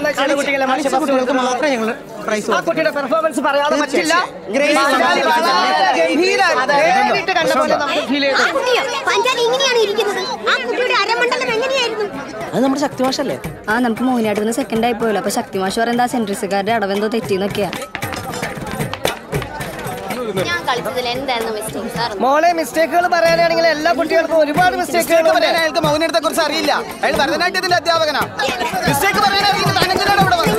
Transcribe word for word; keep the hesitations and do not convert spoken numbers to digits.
കുട്ടികൾക്ക് മാത്രമേ ഞങ്ങൾ പ്രൈസ് ആ കുട്ടിയുടെ പെർഫോമൻസ് പറയാതെ പറ്റില്ല. അത് നമ്മുടെ ശക്തിമാഷല്ലേ? ആ നമുക്ക് മോഹിനിയാട്ടത്തിന് സെക്കൻഡ് ആയി പോയല്ലോ. അപ്പൊ ശക്തിമാഷ് പറയുന്നത് ആ സെൻട്രിസുകാരുടെ അടവെന്തോ തെറ്റിന്നൊക്കെയാ. മോളെ മിസ്റ്റേക്കുകൾ പറയാനാണെങ്കിൽ എല്ലാ കുട്ടികൾക്കും ഒരുപാട് മിസ്റ്റേക്കുകൾ പറയാൻ അയാൾക്ക് മൗനത്തെ കുറിച്ച് അറിയില്ല. അയാൾ ഭരതനാട്യത്തിന്റെ അധ്യാപകനാ. മിസ്റ്റേക്ക് പറയാനാണെങ്കിൽ